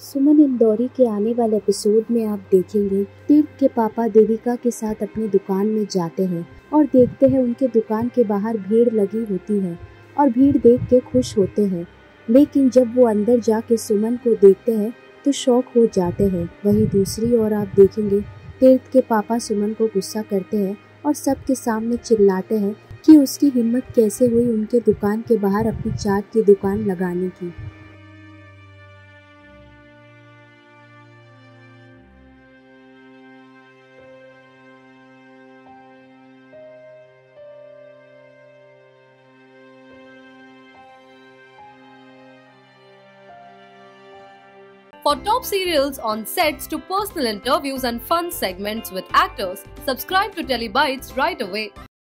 सुमन इंदौरी के आने वाले एपिसोड में आप देखेंगे तीर्थ के पापा देविका के साथ अपनी दुकान में जाते हैं और देखते हैं उनके दुकान के बाहर भीड़ लगी होती है और भीड़ देख के खुश होते हैं। लेकिन जब वो अंदर जाके सुमन को देखते हैं तो शॉक हो जाते हैं। वहीं दूसरी ओर आप देखेंगे तीर्थ के पापा सुमन को गुस्सा करते हैं और सबके सामने चिल्लाते हैं कि उसकी हिम्मत कैसे हुई उनके दुकान के बाहर अपनी चाट की दुकान लगाने की। For top serials on sets to personal interviews and fun segments with actors, subscribe to Telebytes right away.